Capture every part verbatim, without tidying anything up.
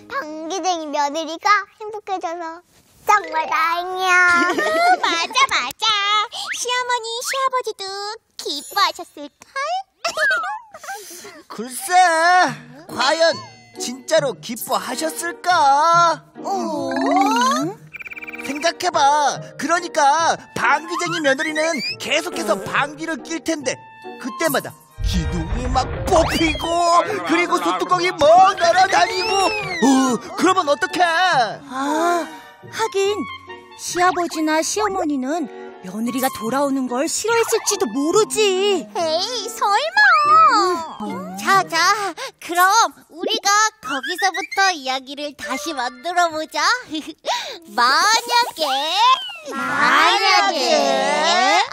방귀쟁이 며느리가 행복해져서 정말 다행이야. 맞아 맞아. 시어머니 시아버지도 기뻐하셨을걸? 글쎄, 과연 진짜로 기뻐하셨을까? 오? 생각해봐. 그러니까 방귀쟁이 며느리는 계속해서 방귀를 낄 텐데 그때마다 기둥이 막 뽑히고 그리고 소뚜껑이 멍 날아다니고 어, 그러면 어떡해? 아, 하긴 시아버지나 시어머니는 며느리가 돌아오는 걸 싫어했을지도 모르지. 에이 설마. 음. 자자 그럼 우리가 거기서부터 이야기를 다시 만들어보자. 만약에 만약에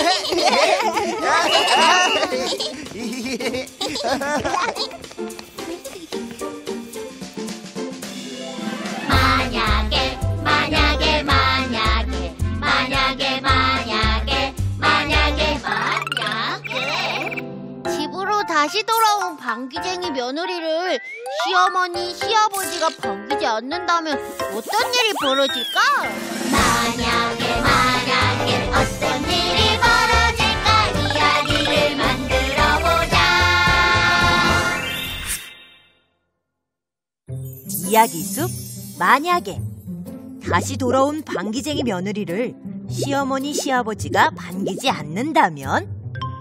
만약에 만약에 만약에 만약에 만약에 만약에 만약에 집으로 다시 돌아온 방귀쟁이 며느리를 시어머니 시아버지가 반기지 않는다면 어떤 일이 벌어질까? 만약에 만약에 어떤 일이 벌어질까 이야기를 만들어보자. 이야기 숲 만약에. 다시 돌아온 방귀쟁이 며느리를 시어머니 시아버지가 반기지 않는다면?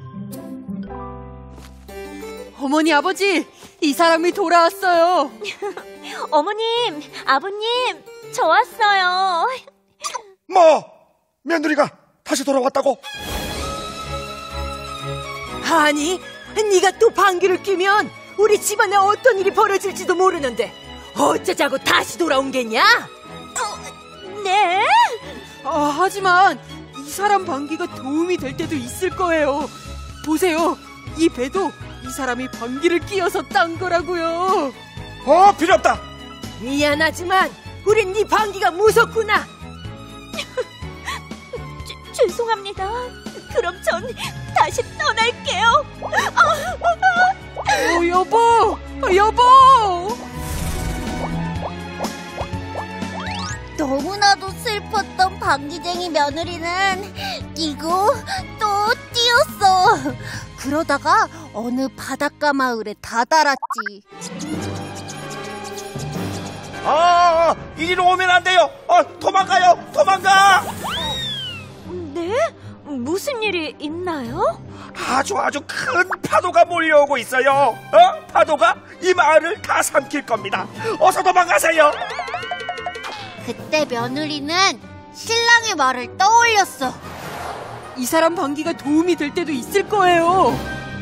어머니 아버지, 이 사람이 돌아왔어요. 어머님, 아버님, 저 왔어요. 뭐? 며느리가 다시 돌아왔다고? 아니, 네가 또 방귀를 뀌면 우리 집안에 어떤 일이 벌어질지도 모르는데 어쩌자고 다시 돌아온 게냐? 어, 네? 아, 하지만 이 사람 방귀가 도움이 될 때도 있을 거예요. 보세요, 이 배도 이 사람이 방귀를 뀌어서 딴 거라고요. 어, 필요 없다. 미안하지만 우린 네 방귀가 무섭구나. 주, 죄송합니다. 그럼 전 다시 떠날게요. 어, 여보, 여보. 너무나도 슬펐던 방귀쟁이 며느리는 뛰고 또 뛰었어. 그러다가 어느 바닷가 마을에 다다랐지. 아, 이리로 오면 안 돼요. 어, 도망가요. 도망가. 네? 무슨 일이 있나요? 아주 아주 큰 파도가 몰려오고 있어요. 어? 파도가 이 마을을 다 삼킬 겁니다. 어서 도망가세요. 그때 며느리는 신랑의 말을 떠올렸어. 이 사람 방귀가 도움이 될 때도 있을 거예요.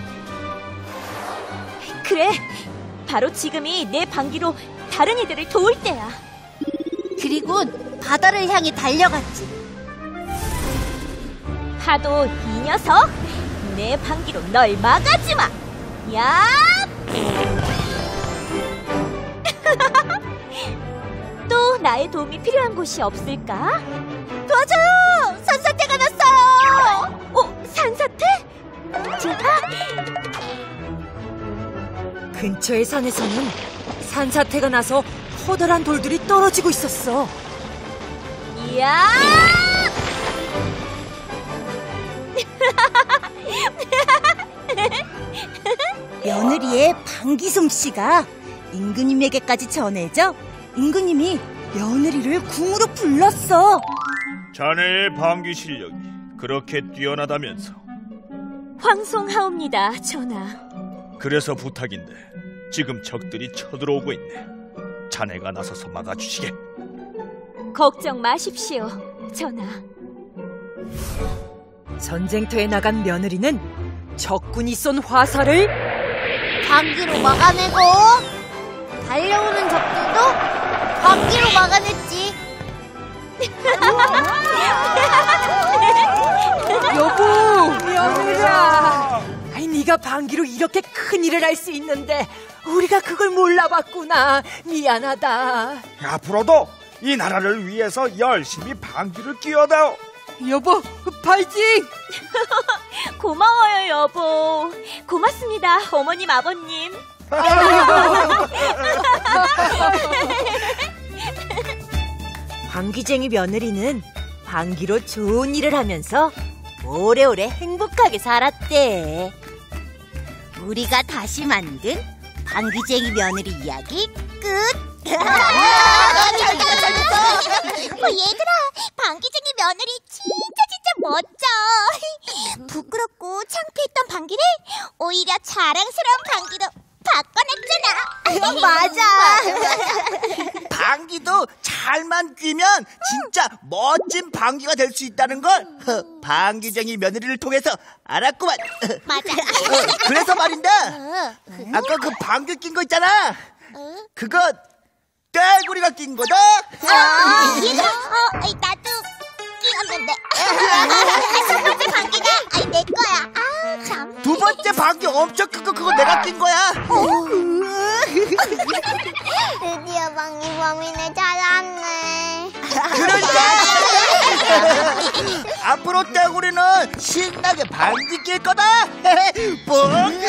그래, 바로 지금이 내 방귀로 다른 이들을 도울 때야. 그리곤 바다를 향해 달려갔지. 파도 이 녀석, 내 방귀로 널 막아주마. 야! 또 나의 도움이 필요한 곳이 없을까? 도와줘요! 산사태가 났어요! 어, 산사태? 제가? 근처의 산에서는 산사태가 나서 커다란 돌들이 떨어지고 있었어. 이야! 며느리의 방귀 솜씨가 임금님에게까지 전해져 임금님이 며느리를 궁으로 불렀어. 자네의 방귀 실력이 그렇게 뛰어나다면서? 황송하옵니다, 전하. 그래서 부탁인데 지금 적들이 쳐들어오고 있네. 자네가 나서서 막아주시게. 걱정 마십시오, 전하. 전쟁터에 나간 며느리는 적군이 쏜 화살을 방귀로 막아내고 달려오는 적들도 방귀로 막아냈지. 여보, 며느라, 아이, 네가 방귀로 이렇게 큰 일을 할 수 있는데 우리가 그걸 몰라봤구나. 미안하다. 앞으로도 이 나라를 위해서 열심히 방귀를 뀌어다오. 여보, 파이팅! 고마워요, 여보. 고맙습니다, 어머님, 아버님. 방귀쟁이 며느리는 방귀로 좋은 일을 하면서 오래오래 행복하게 살았대. 우리가 다시 만든 방귀쟁이 며느리 이야기 끝. 어, 얘들아, 방귀쟁이 며느리 진짜 진짜 멋져. 부끄럽고 창피했던 방귀를 오히려 자랑스러운 방귀로 바꿔냈잖아. 맞아. 방귀도 잘만 뀌면 진짜 멋진 방귀가 될 수 있다는 걸 허, 방귀쟁이 며느리를 통해서 알았구만. 맞아. 어, 그래서 말인데 아까 그 방귀 낀 거 있잖아. 그거 떼구리가 낀 거다. 아, 얘들아, 어, 아이, 나도 끼었는데. 첫 번째 방귀가 아이, 내 거야. 아, 참. 두 번째 방귀 엄청 큰 거 그거 내가 낀 거야. 드디어 방귀 범인을 찾았네. 그러니까 앞으로 떼구리는 신나게 방귀 낄 거다. 뻥.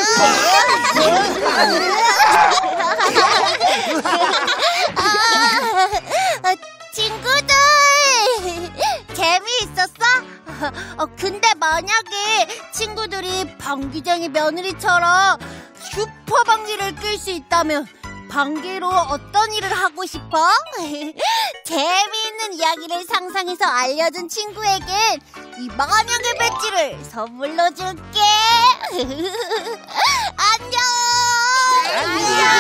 어, 친구들 재미있었어? 어, 근데 만약에 친구들이 방귀쟁이 며느리처럼 슈퍼 방귀를 낄 수 있다면 방귀로 어떤 일을 하고 싶어? 재미있는 이야기를 상상해서 알려준 친구에겐 이 만약의 배지를 선물로 줄게. 안녕.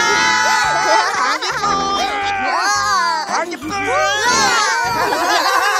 방귀 뿡. 방귀 뿡.